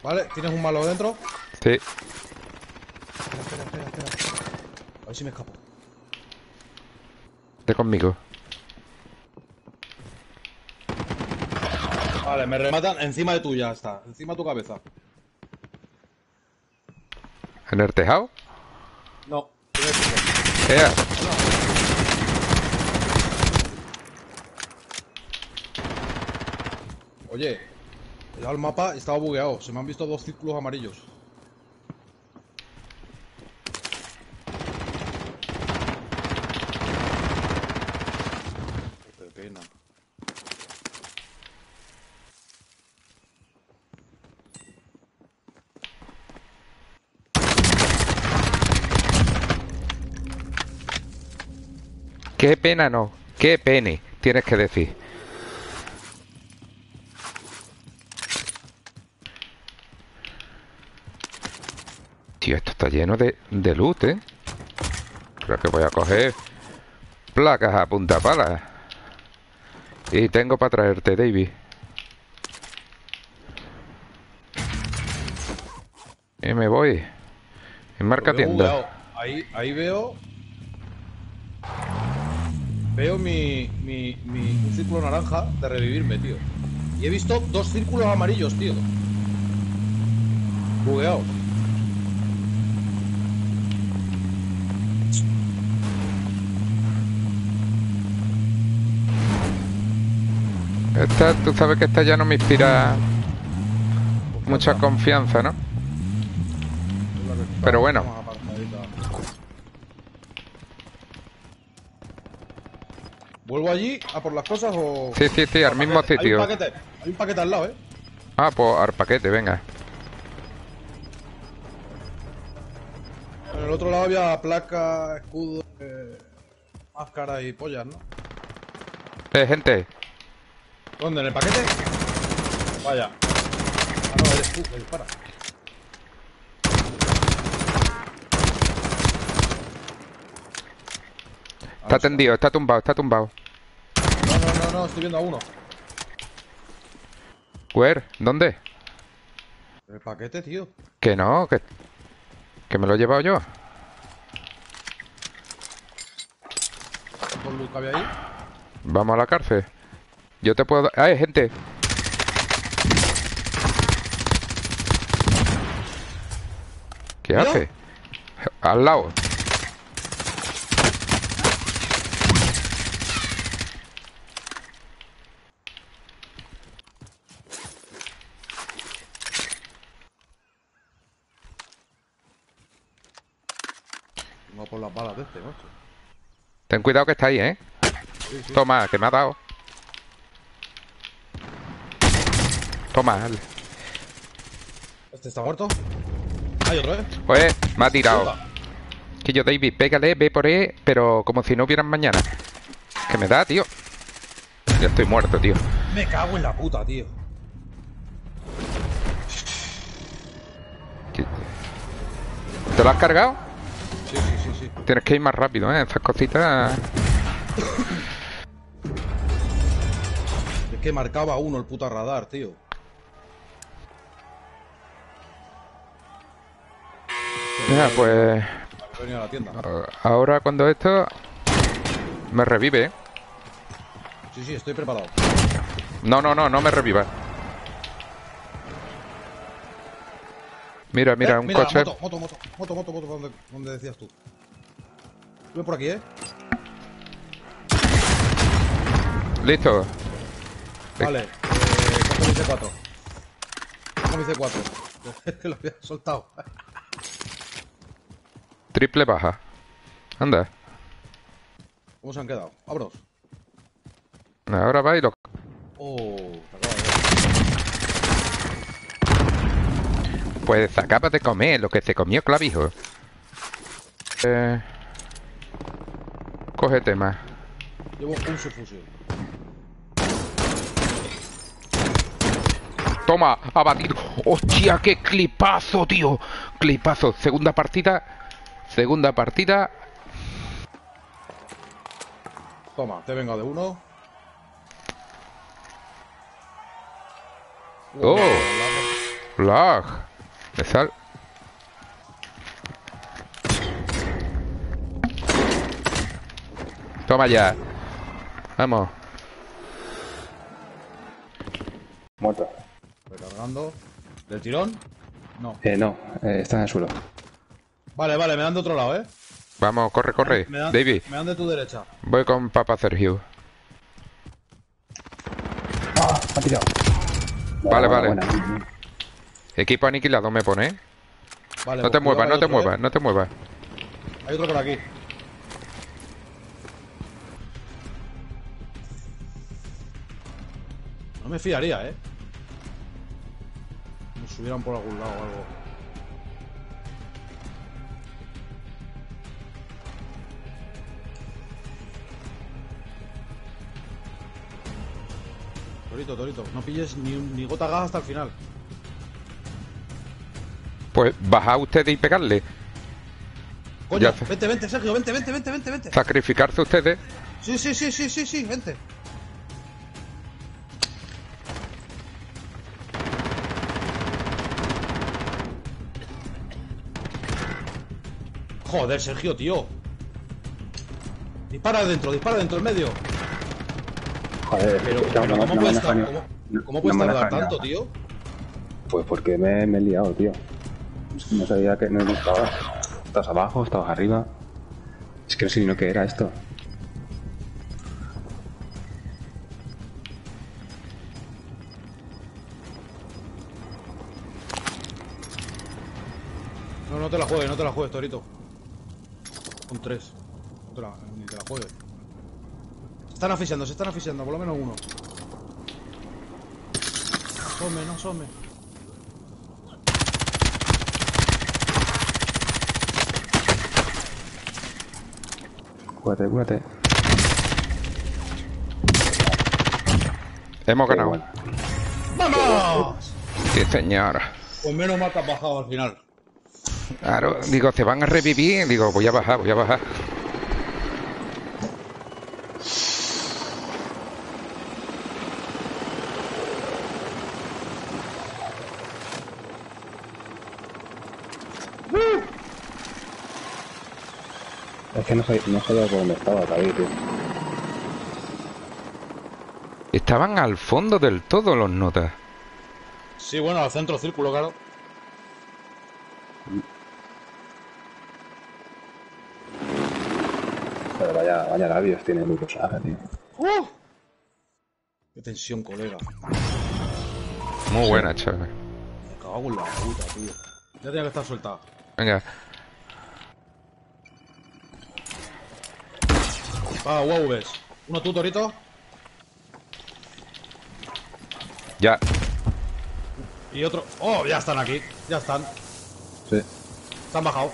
Vale, ¿tienes un malo dentro? Sí. Espera. A ver si me escapo. Vete conmigo. Vale, me rematan encima de tuya, está. Encima de tu cabeza. ¿En el tejado? No. ¡Ea! Oye, he dado el mapa y estaba bugueado. Se me han visto 2 círculos amarillos. Qué pena. ¡Qué pena no! ¡Qué pene! Tienes que decir. Tío, esto está lleno de loot, ¿eh? Creo que voy a coger placas a punta pala. Y tengo para traerte, David. Y me voy. En marca Lo veo tienda. bugueado. Ahí veo... Veo un círculo naranja de revivirme, tío. Y he visto 2 círculos amarillos, tío. Bugueados. Esta, tú sabes que esta ya no me inspira mucha confianza, ¿no? Pero bueno. ¿Vuelvo allí a por las cosas o...? Sí, al mismo sitio. Hay un paquete al lado, ¿eh? Ah, pues al paquete, venga. En el otro lado había placa, escudo, máscara y pollas, ¿no? Gente. ¿Dónde? ¿En el paquete? Vaya. Ah, no, eres tú, que dispara. Está tendido, está tumbado, está tumbado. No, estoy viendo a uno. Where? ¿Dónde? El paquete, tío. Que no, que me lo he llevado yo. ¿Con luz que había ahí? Vamos a la cárcel. Yo te puedo... ¡Ah, hay gente! ¿Qué ¿Mira? hace? Al lado. No por las balas de este, macho. Ten cuidado que está ahí, ¿eh? Sí. Toma, que me ha dado. Toma. ¿Este está muerto? Hay otro, ¿eh? Oye, me ha tirado. Puta. Que yo, David, pégale, ve por él, pero como si no hubieran mañana. Que me da, tío. Ya estoy muerto, tío. Me cago en la puta, tío. ¿Te lo has cargado? Sí. Tienes que ir más rápido, ¿eh? Esas cositas... Es que marcaba uno el puta radar, tío. Mira, pues... Venía a la tienda. Ahora cuando esto... Me revive, ¿eh? Sí, estoy preparado. No me revivas. Mira, un coche... Moto, ¿dónde decías tú? Sube por aquí, ¿eh? Listo. Vale, coge mi C4. Coge mi C4. Es que lo había soltado. Triple baja. Anda. ¿Cómo se han quedado? Vámonos. Ahora va y lo... Oh, se acaba de... Pues acabas de comer lo que se comió Clavijo. Cógete más. Llevo un subfusil. Toma, abatido. ¡Hostia, qué clipazo, tío! Clipazo. Segunda partida. Toma, te vengo de uno. ¡Oh! Lag. Me sal. Toma ya. Vamos. Muerto. Recargando. ¿Del tirón? No. No, está en el suelo. Vale, vale, me dan de otro lado, ¿eh? Vamos, corre, corre. David, Me dan de tu derecha. voy con Papa Sergio. ¡Ah! Me ha tirado. Vale, vale. Buena. Equipo aniquilado me pone. Vale, No te pues muevas, cuidado, no hay te otro, muevas, no te muevas. Hay otro por aquí. No me fiaría, ¿eh? Me subieran por algún lado o algo. Torito, Torito, no pilles ni gota gas hasta el final. Pues baja ustedes y pegarle. Coño, Ya sé. vente, vente, Sergio, vente, vente, vente, vente, vente. Sacrificarse ustedes. Sí, sí, sí, sí, sí, sí, vente. Joder, Sergio, tío. Dispara dentro, en medio. Joder, Pero, es que pero no ¿cómo me puedes, deja ni- cómo puedes no me tardar deja ni tanto, nada. tío? Pues porque me he liado, tío. Es que no sabía que no estaba. Estabas abajo, estabas arriba. Es que no sé ni lo que era esto. No, no te la juegues, Torito. Con 3. Ni te la juegues. Se están asfixiando, por lo menos uno. No asome. Cúrate. Hemos ganado. Bueno. ¡Vamos! Sí, señora. Pues menos mal que has bajado al final. Claro, digo, se van a revivir. Digo, voy a bajar, voy a bajar. Es que no sabía por dónde estaba, David, tío. Estaban al fondo del todo los notas. Sí, bueno, al centro círculo, claro. Pero vaya labios tiene el personaje, tío. Qué tensión, colega. Muy buena, chaval. Me cago en la puta, tío. Ya tenía que estar sueltada. Venga. Va, UAVs. Uno tú, Torito. Ya. Y otro. Oh, ya están aquí. Ya están. Sí. Se han bajado.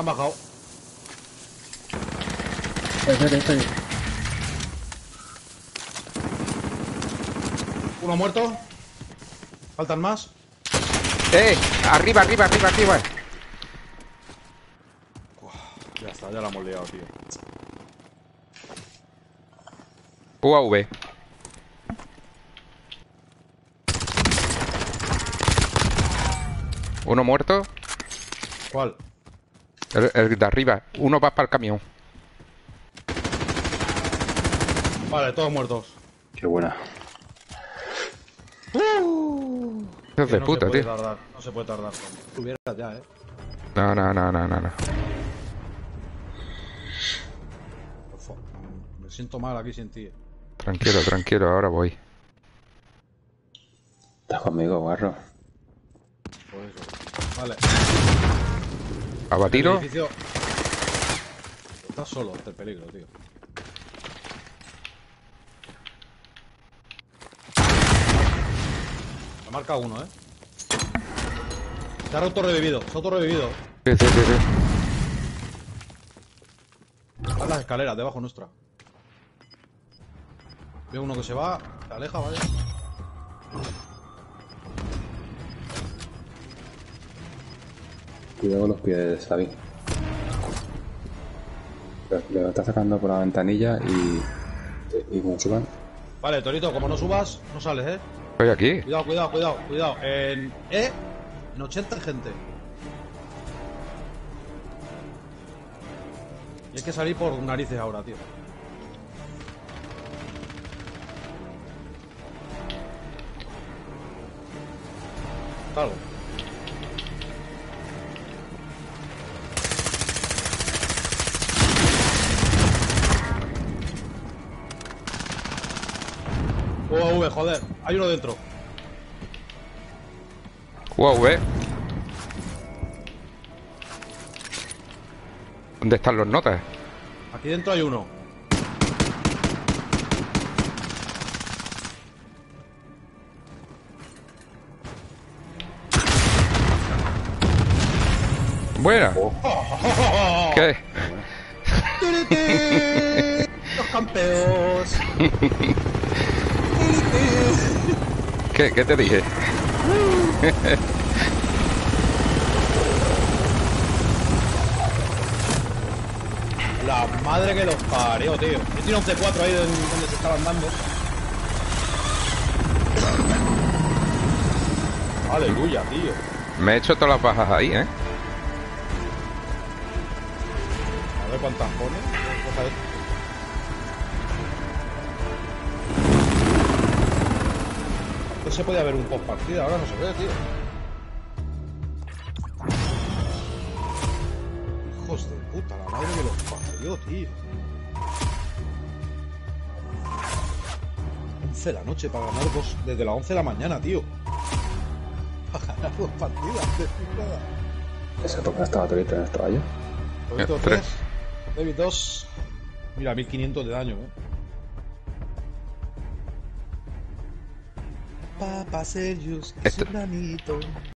Uno muerto. Faltan más. Arriba. Ya está, ya la hemos liado, tío. UAV. Uno muerto. ¿Cuál? El de arriba. Uno va para el camión. Vale, todos muertos. Qué buena. Es de No puta, se puede tío. tardar. No se puede tardar. Tuviera ya, No. Me siento mal aquí sin ti. Tranquilo, ahora voy. Estás conmigo, guarro. Pues eso. Vale. ¿Abatido? El edificio... Estás solo ante el peligro, tío. Me marca uno, ¿eh? Se ha autorrevivido. Sí. Están las escaleras debajo nuestra. Veo uno que se va, se aleja, vale. Cuidado con los pies, David. Le está sacando por la ventanilla y como suban. Vale, Torito, como no subas, no sales, ¿eh? Estoy aquí. Cuidado. En E, En 80 hay gente. Y hay que salir por narices ahora, tío. Algo. UAV, joder. Hay uno dentro. UAV. ¿Dónde están los notas? Aquí dentro hay uno. Buena. ¿Qué? Los campeos. ¿Qué te dije? La madre que los parió, tío. Yo tiene un C4 ahí donde se estaban dando. Aleluya, tío. Me he hecho todas las bajas ahí, ¿eh? A ver cuántas pone. Cosa de... Antes se podía ver un post partida, ahora no se ve, tío. Hijos de puta, la madre que los parió, tío. 11 de la noche para ganar dos. Desde las 11 de la mañana, tío. Para ganar dos partidas, de nada. Esa época estaba Torito en esto, yo. Torito 3, David 2. Mira, 1500 de daño, Papa Serious, Esto- su granito.